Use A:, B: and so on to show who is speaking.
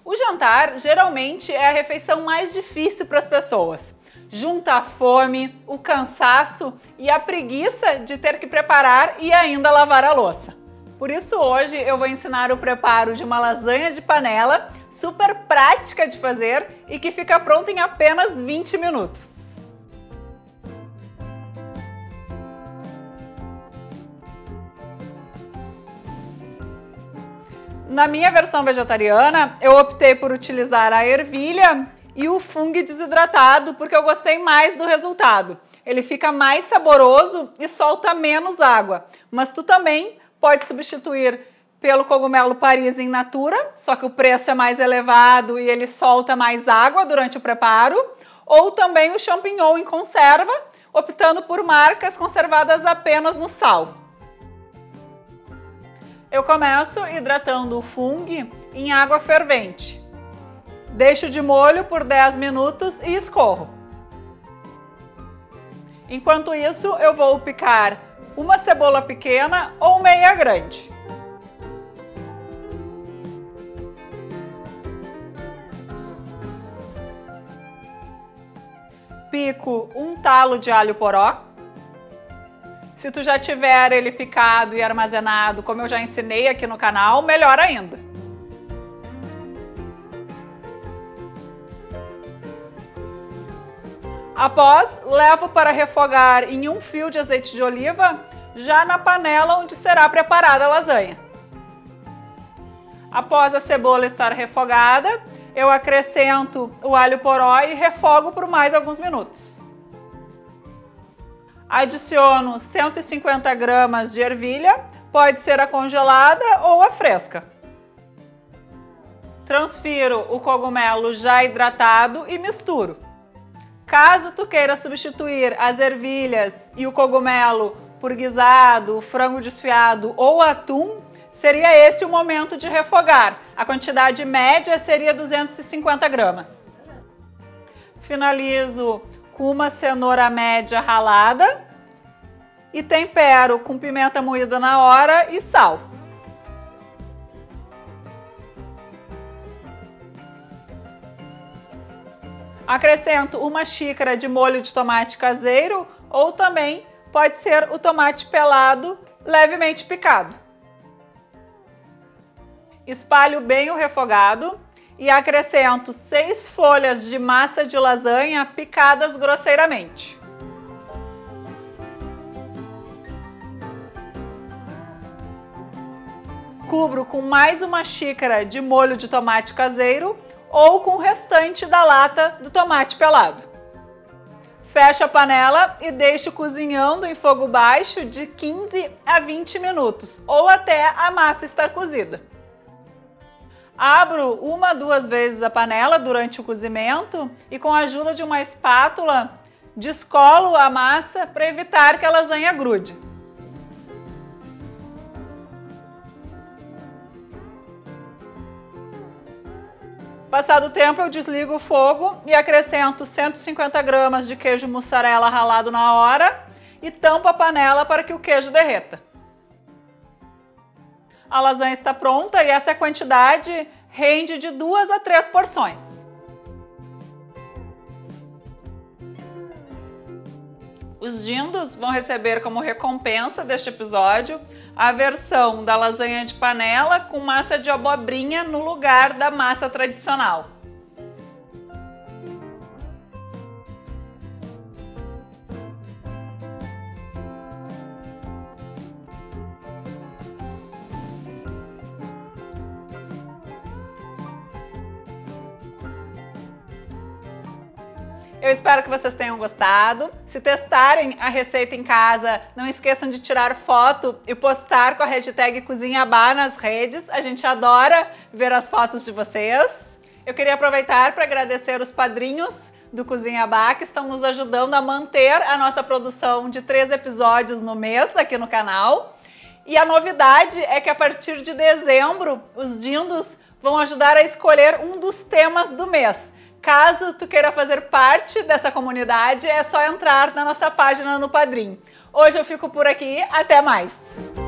A: O jantar geralmente é a refeição mais difícil para as pessoas. Junta a fome, o cansaço e a preguiça de ter que preparar e ainda lavar a louça. Por isso hoje eu vou ensinar o preparo de uma lasanha de panela super prática de fazer e que fica pronta em apenas 20 minutos. Na minha versão vegetariana, eu optei por utilizar a ervilha e o fungo desidratado porque eu gostei mais do resultado. Ele fica mais saboroso e solta menos água, mas tu também pode substituir pelo cogumelo Paris in natura, só que o preço é mais elevado e ele solta mais água durante o preparo, ou também o champignon em conserva, optando por marcas conservadas apenas no sal. Eu começo hidratando o fungo em água fervente. Deixo de molho por 10 minutos e escorro. Enquanto isso, eu vou picar uma cebola pequena ou meia grande. Pico um talo de alho poró. Se tu já tiver ele picado e armazenado, como eu já ensinei aqui no canal, melhor ainda. Após, levo para refogar em um fio de azeite de oliva, já na panela onde será preparada a lasanha. Após a cebola estar refogada, eu acrescento o alho poró e refogo por mais alguns minutos. Adiciono 150 gramas de ervilha, pode ser a congelada ou a fresca. Transfiro o cogumelo já hidratado e misturo. Caso tu queira substituir as ervilhas e o cogumelo por guisado, frango desfiado ou atum, seria esse o momento de refogar. A quantidade média seria 250 gramas. Finalizo com uma cenoura média ralada e tempero com pimenta moída na hora e sal. Acrescento uma xícara de molho de tomate caseiro ou também pode ser o tomate pelado levemente picado. Espalho bem o refogado e acrescento 6 folhas de massa de lasanha picadas grosseiramente. Cubro com mais uma xícara de molho de tomate caseiro ou com o restante da lata do tomate pelado. Fecho a panela e deixo cozinhando em fogo baixo de 15 a 20 minutos ou até a massa estar cozida. Abro uma a duas vezes a panela durante o cozimento e com a ajuda de uma espátula descolo a massa para evitar que a lasanha grude. Passado o tempo, eu desligo o fogo e acrescento 150 gramas de queijo mussarela ralado na hora e tampo a panela para que o queijo derreta. A lasanha está pronta e essa quantidade rende de 2 a 3 porções. Os dindos vão receber como recompensa deste episódio a versão da lasanha de panela com massa de abobrinha no lugar da massa tradicional. Eu espero que vocês tenham gostado. Se testarem a receita em casa, não esqueçam de tirar foto e postar com a hashtag CozinhaBá nas redes. A gente adora ver as fotos de vocês. Eu queria aproveitar para agradecer os padrinhos do CozinhaBá que estão nos ajudando a manter a nossa produção de 3 episódios no mês aqui no canal. E a novidade é que a partir de dezembro, os dindos vão ajudar a escolher um dos temas do mês. Caso tu queira fazer parte dessa comunidade, é só entrar na nossa página no Padrim. Hoje eu fico por aqui, até mais!